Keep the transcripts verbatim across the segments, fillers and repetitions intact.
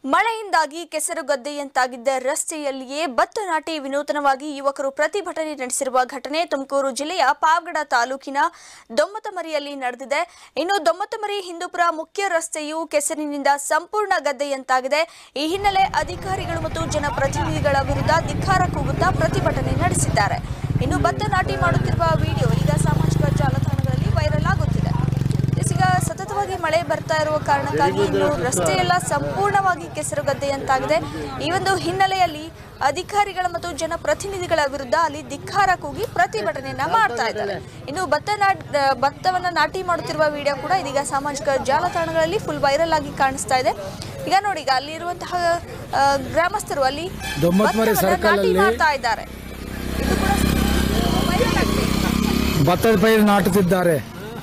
ಮಳೆಯಿಂದಾಗಿ ಕೆಸರುಗದ್ದೆಯಂತಾಗಿದ್ದ ರಸ್ತೆಯಲ್ಲಿಯೇ ಭತ್ತ ನಾಟಿ ವಿನೂತನವಾಗಿ ಯುವಕರು ಪ್ರತಿಭಟನೆ ನಡೆಸಿರುವ ಘಟನೆ ತುಮಕೂರು ಜಿಲ್ಲೆಯ ಪಾವಗಡ ತಾಲೂಕಿನ ದೊಮ್ಮತಮರಿಯಲ್ಲಿ ನಡೆದಿದೆ. ಇನ್ನು ದೊಮ್ಮತಮರಿ ಹಿಂದೂಪುರ ಮುಖ್ಯ ರಸ್ತೆಯು ಕೆಸರಿನಿಂದ ಸಂಪೂರ್ಣ ಗದ್ದೆಯಂತಾಗಿದೆ. ಈ ಹಿನ್ನೆಲೆ ಅಧಿಕಾರಿಗಳು ಮತ್ತು ಜನಪ್ರತಿನಿಧಿಗಳ ವಿರುದ್ಧ ಧಿಕ್ಕಾರ ಕೂಗುತ್ತಾ ಪ್ರತಿಭಟನೆ ನಡೆಸಿದ್ದಾರೆ. ಇನ್ನು ಭತ್ತ ನಾಟಿ ಮಾಡುತ್ತಿರುವ ವಿಡಿಯೋ ಈಗ ಸಾಮಾಜಿಕ ಜಾಲತಾಣಗಳಲ್ಲಿ ವೈರಲ್ ಆಗುತ್ತಿದೆ. ಈಗ ಸತತವಾಗಿ ಮಳೆ ಬರ್ತಾ ಇರುವ ಕಾರಣಕ್ಕಾಗಿ ಇನ್ನು ರಸ್ತೆಯೆಲ್ಲ ಸಂಪೂರ್ಣವಾಗಿ ಕೆಸರುಗದ್ದೆಯಂತಾಗಿದೆ. ಈ ಒಂದು ಹಿನ್ನೆಲೆಯಲ್ಲಿ ಅಧಿಕಾರಿಗಳ ಮತ್ತು ಜನಪ್ರತಿನಿಧಿಗಳ ವಿರುದ್ಧ ಅಲ್ಲಿ ಧಿಕ್ಕಾರ ಕೂಗಿ ಪ್ರತಿಭಟನೆಯನ್ನ ಮಾಡ್ತಾ ಇದ್ದಾರೆ. ಇನ್ನು ಭತ್ತ ನಾಟ್ ಭತ್ತವನ್ನ ನಾಟಿ ಮಾಡುತ್ತಿರುವ ವಿಡಿಯೋ ಕೂಡ ಇದೀಗ ಸಾಮಾಜಿಕ ಜಾಲತಾಣಗಳಲ್ಲಿ ಫುಲ್ ವೈರಲ್ ಆಗಿ ಕಾಣಿಸ್ತಾ ಇದೆ. ಈಗ ನೋಡಿ, ಈಗ ಅಲ್ಲಿರುವಂತಹ ಗ್ರಾಮಸ್ಥರು ಅಲ್ಲಿ ನಾಟಿ ಮಾಡ್ತಾ ಇದ್ದಾರೆ. ಇದು ಕೂಡ ವೈರಲ್ ಆಗಿದೆ. ಭತ್ತದ ಪೈರು ನಾಟುತ್ತಿದ್ದಾರೆ.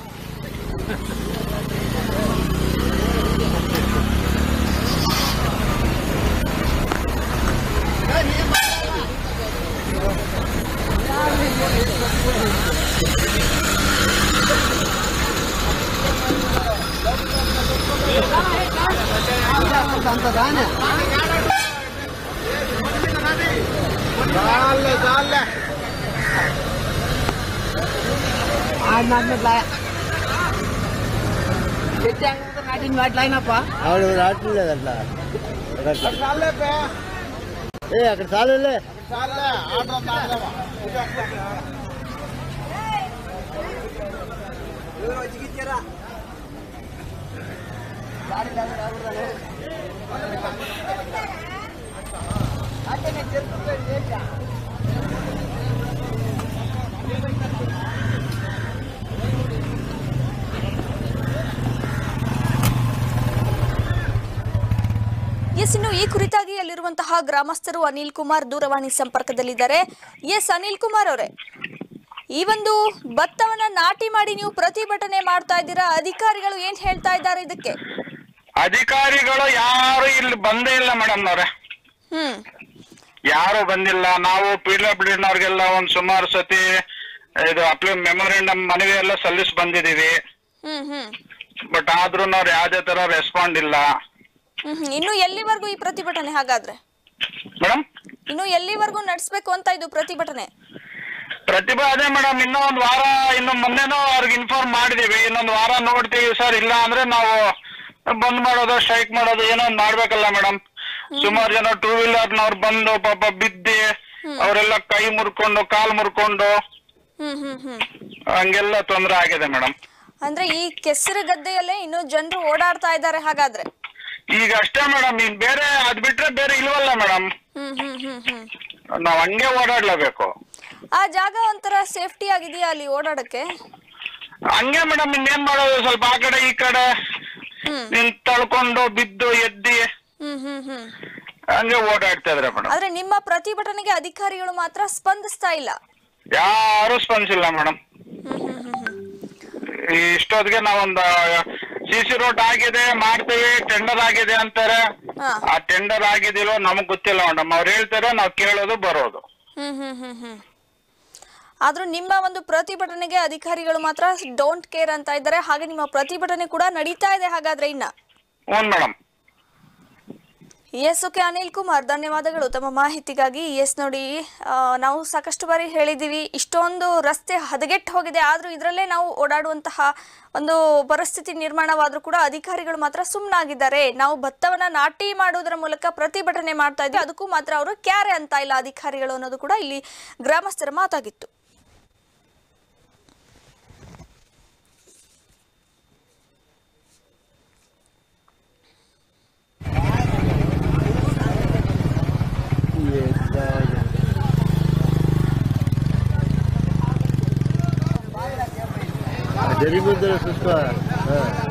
అక్కడ చాలే ಎಸ್, ಇನ್ನು ಈ ಕುರಿತಾಗಿ ಅಲ್ಲಿರುವಂತಹ ಗ್ರಾಮಸ್ಥರು ಅನಿಲ್ ಕುಮಾರ್ ದೂರವಾಣಿ ಸಂಪರ್ಕದಲ್ಲಿದ್ದಾರೆ. ಎಸ್ ಅನಿಲ್ ಕುಮಾರ್ ಅವರೇ, ಈ ಒಂದು ಭತ್ತವನ್ನ ನಾಟಿ ಮಾಡಿ ನೀವು ಪ್ರತಿಭಟನೆ ಮಾಡ್ತಾ ಇದ್ದೀರಾ, ಅಧಿಕಾರಿಗಳು ಏನ್ ಹೇಳ್ತಾ ಇದ್ದಾರೆ ಇದಕ್ಕೆ? ಅಧಿಕಾರಿಗಳು ಯಾರು ಇಲ್ಲಿ ಬಂದೇ ಇಲ್ಲ ಮೇಡಮ್ ಅವ್ರೆ. ಹ್ಮ್ ಯಾರು ಬಂದಿಲ್ಲ. ನಾವು ಪಿ ಡಬ್ಲ್ಯೂ ಅವ್ರಿಗೆಲ್ಲ ಒಂದ್ ಸುಮಾರು ಸತಿ ಇದು ಅಪ್ಲೈ ಮೆಮೊರಂಡಮ್ ಮನವಿ ಎಲ್ಲ ಸಲ್ಲಿಸಿ ಬಂದಿದೀವಿ. ಹ್ಮ್ ಹ್ಮ್ ಬಟ್ ಆದ್ರೂ ಅವ್ರು ಯಾವ್ದೇ ತರ ರೆಸ್ಪಾಂಡ್ ಇಲ್ಲ. ಹ್ಮ್ ಇನ್ನು ಎಲ್ಲಿವರೆಗೂ ಈ ಪ್ರತಿಭಟನೆ ಹಾಗಾದ್ರೆ? ಮೇಡಮ್ ಇನ್ನು ಎಲ್ಲಿವರೆಗೂ ನಡೆಸಬೇಕು ಅಂತ ಇದು ಪ್ರತಿಭಟನೆ? ಪ್ರತಿಭಾ ಅದೇ ಮೇಡಮ್, ಇನ್ನೂ ಒಂದ್ ವಾರ, ಇನ್ನು ಮೊನ್ನೆನೂ ಅವ್ರಿಗೆ ಇನ್ಫಾರ್ಮ್ ಮಾಡಿದೀವಿ. ಇನ್ನೊಂದ್ ವಾರ ನೋಡ್ತೀವಿ ಸರ್, ಇಲ್ಲ ಅಂದ್ರೆ ನಾವು ಬಂದ್ ಮಾಡೋದು, ಸ್ಟ್ರೈಕ್ ಮಾಡೋದು, ಏನೋ ಒಂದ್ ಮಾಡ್ಬೇಕಲ್ಲ ಮೇಡಮ್. ಸುಮಾರು ಜನ ಟೂ ವೀಲರ್ನವ್ರು ಬಂದು ಪಾಪ ಬಿದ್ದಿ ಅವರೆಲ್ಲ ಕೈ ಮುರ್ಕೊಂಡು ಕಾಲ್ ಮುರ್ಕೊಂಡು ಹ್ಮ್ ಹ್ಮ್ ಹ್ಮ್ ಹಂಗೆಲ್ಲ ತೊಂದ್ರೆ ಆಗಿದೆ ಮೇಡಮ್. ಅಂದ್ರೆ ಈ ಕೆಸರು ಗದ್ದೆಯಲ್ಲೇ ಇನ್ನು ಜನರು ಓಡಾಡ್ತಾ ಇದ್ದಾರೆ ಹಾಗಾದ್ರೆ? ಈಗ ಅಷ್ಟೇ ಮೇಡಮ್, ಇನ್ ಬೇರೆ ಅದ್ ಬಿಟ್ರೆ ಬೇರೆ ಇಲ್ವಲ್ಲ ಮೇಡಮ್. ಹ್ಮ್ ಹ್ಮ್ ಹ್ಮ್ ಹ್ಮ್ ನಾವ್ ಹಂಗೆ ಓಡಾಡ್ಲೇಬೇಕು. ಆ ಜಾಗ ಒಂಥರ ಸೇಫ್ಟಿ ಆಗಿದೆಯಾ ಅಲ್ಲಿ ಓಡಾಡಕ್ಕೆ? ಹಂಗೆ ಮೇಡಮ್, ಇನ್ನೇನ್ ಮಾಡೋದು, ಸ್ವಲ್ಪ ಆ ಕಡೆ ಈ ಕಡೆ ನಿನ್ ತಳ್ಕೊಂಡು ಬಿದ್ದು ಎದ್ದಿ ಹ್ಮ್ ಹ್ಮ್ ಹ್ಮ್ ಹಂಗೆ ಓಡಾಡ್ತಾ ಇದ್ರೆ ಮೇಡಮ್. ಆದ್ರೆ ನಿಮ್ಮ ಪ್ರತಿಭಟನೆಗೆ ಅಧಿಕಾರಿಗಳು ಮಾತ್ರ ಸ್ಪಂದಿಸ್ತಾ ಇಲ್ಲ. ಯಾರು ಸ್ಪಂದಿಸಿಲ್ಲ ಮೇಡಮ್. ಹ್ಮ್ ಹ್ಮ್ ಹ್ಮ್ ಹ್ಮ್ ಇಷ್ಟೊತ್ತಿಗೆ ನಾವೊಂದು ಸಿ ಸಿ ರೋಡ್ ಆಗಿದೆ ಮಾಡ್ತೀವಿ, ಟೆಂಡರ್ ಆಗಿದೆ ಅಂತಾರೆ. ಆ ಟೆಂಡರ್ ಆಗಿದಿಲ್ಲೋ ನಮಗ್ ಗೊತ್ತಿಲ್ಲ ಮೇಡಮ್. ಅವ್ರು ಹೇಳ್ತಾರೆ, ನಾವ್ ಕೇಳೋದು ಬರೋದು. ಹ್ಮ್ ಹ್ಮ್ ಹ್ಮ್ ಹ್ಮ್ ಆದ್ರೂ ನಿಮ್ಮ ಒಂದು ಪ್ರತಿಭಟನೆಗೆ ಅಧಿಕಾರಿಗಳು ಮಾತ್ರ ಡೋಂಟ್ ಕೇರ್ ಅಂತ ಇದ್ದಾರೆ. ಹಾಗೆ ನಿಮ್ಮ ಪ್ರತಿಭಟನೆ ಕೂಡ ನಡೀತಾ ಇದೆ ಹಾಗಾದ್ರೆ ಇನ್ನ? Hmm madam. Yes, okay Anil Kumar, ಧನ್ಯವಾದಗಳು ತಮ್ಮ ಮಾಹಿತಿಗಾಗಿ. ಎಸ್ ನೋಡಿ, ನಾವು ಸಾಕಷ್ಟು ಬಾರಿ ಹೇಳಿದ್ದೀವಿ, ಇಷ್ಟೊಂದು ರಸ್ತೆ ಹದಗೆಟ್ಟು ಹೋಗಿದೆ, ಆದರೂ ಇದರಲ್ಲೇ ನಾವು ಓಡಾಡುವಂತಹ ಒಂದು ಪರಿಸ್ಥಿತಿ ನಿರ್ಮಾಣವಾದರೂ ಕೂಡ ಅಧಿಕಾರಿಗಳು ಮಾತ್ರ ಸುಮ್ಮನಾಗಿದ್ದಾರೆ. ನಾವು ಭತ್ತವನ್ನ ನಾಟಿ ಮಾಡುವುದರ ಮೂಲಕ ಪ್ರತಿಭಟನೆ ಮಾಡ್ತಾ ಇದ್ವಿ, ಅದಕ್ಕೂ ಮಾತ್ರ ಅವರು ಕ್ಯಾರೆ ಅಂತ ಇಲ್ಲ ಅಧಿಕಾರಿಗಳು ಅನ್ನೋದು ಕೂಡ ಇಲ್ಲಿ ಗ್ರಾಮಸ್ಥರ ಮಾತಾಗಿತ್ತು. जरी सुस्त